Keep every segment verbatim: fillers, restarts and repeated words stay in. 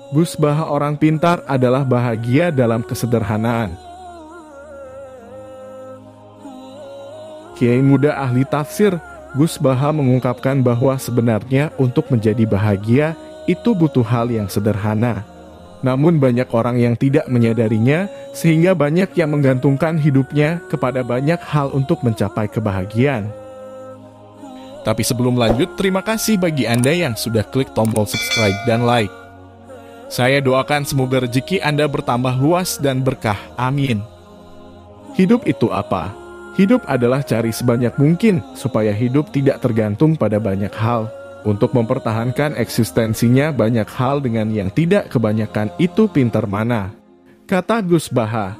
Gus Baha orang pintar adalah bahagia dalam kesederhanaan. Kiai muda ahli tafsir, Gus Baha mengungkapkan bahwa sebenarnya untuk menjadi bahagia itu butuh hal yang sederhana. Namun banyak orang yang tidak menyadarinya, sehingga banyak yang menggantungkan hidupnya kepada banyak hal untuk mencapai kebahagiaan. Tapi sebelum lanjut, terima kasih bagi Anda yang sudah klik tombol subscribe dan like. Saya doakan semoga rezeki Anda bertambah luas dan berkah. Amin. Hidup itu apa? Hidup adalah cari sebanyak mungkin supaya hidup tidak tergantung pada banyak hal. Untuk mempertahankan eksistensinya banyak hal dengan yang tidak kebanyakan itu pintar mana? Kata Gus Baha.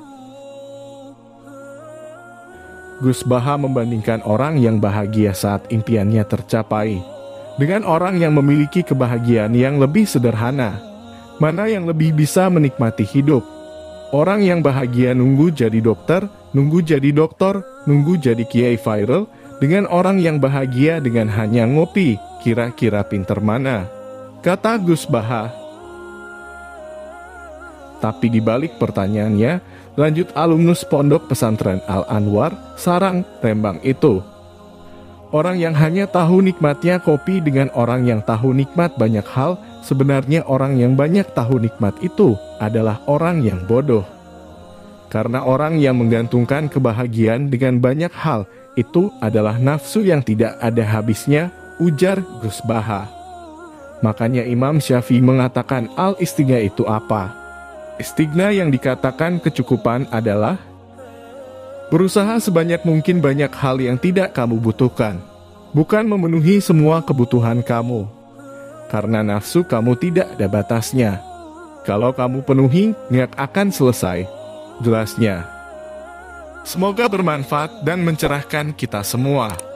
Gus Baha membandingkan orang yang bahagia saat impiannya tercapai dengan orang yang memiliki kebahagiaan yang lebih sederhana. Mana yang lebih bisa menikmati hidup? Orang yang bahagia nunggu jadi dokter, nunggu jadi dokter, nunggu jadi kiai viral, dengan orang yang bahagia dengan hanya ngopi, kira-kira pinter mana? Kata Gus Baha. Tapi dibalik pertanyaannya, lanjut alumnus Pondok Pesantren Al-Anwar, Sarang, Rembang itu. Orang yang hanya tahu nikmatnya kopi dengan orang yang tahu nikmat banyak hal, sebenarnya orang yang banyak tahu nikmat itu adalah orang yang bodoh. Karena orang yang menggantungkan kebahagiaan dengan banyak hal, itu adalah nafsu yang tidak ada habisnya, ujar Gus Baha. Makanya Imam Syafi'i mengatakan al-istighna itu apa? Istighna yang dikatakan kecukupan adalah berusaha sebanyak mungkin banyak hal yang tidak kamu butuhkan, bukan memenuhi semua kebutuhan kamu. Karena nafsu kamu tidak ada batasnya. Kalau kamu penuhi, nggak akan selesai. Jelasnya. Semoga bermanfaat dan mencerahkan kita semua.